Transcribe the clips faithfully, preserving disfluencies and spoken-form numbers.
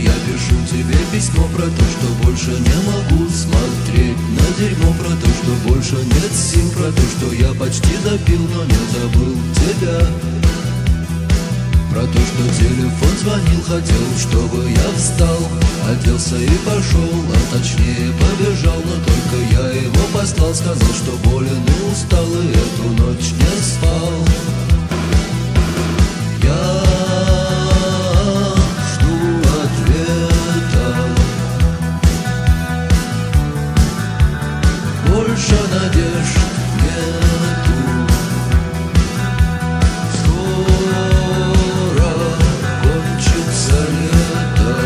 я пишу тебе письмо про то, что больше не могу смотреть на дерьмо, про то, что больше нет сил, про то, что я почти допил, но не забыл тебя. Про то, что телефон звонил, хотел, чтобы я встал, оделся и пошел, а точнее побежал, но только я его послал, сказал, что болен и устал, и эту ночь не спал. Я жду ответа, больше надежд нету. Скоро кончится лето.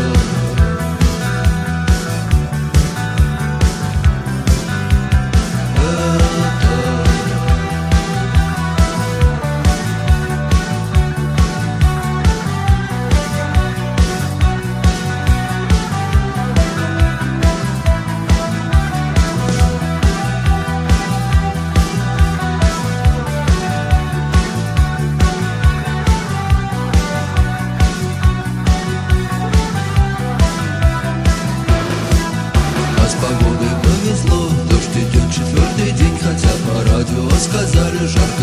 С погодой повезло, дождь идет четвертый день, хотя по радио сказали жарко.